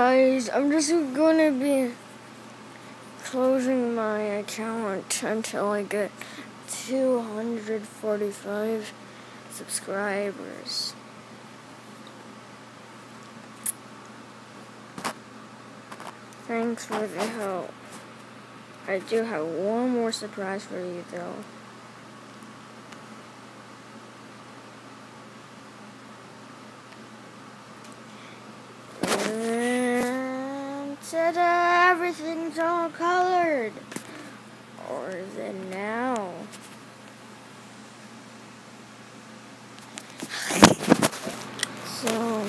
guys, I'm just gonna be closing my account until I get 245 subscribers. Thanks for the help. I do have one more surprise for you though. Ta-da! Everything's all colored. Or is it now? So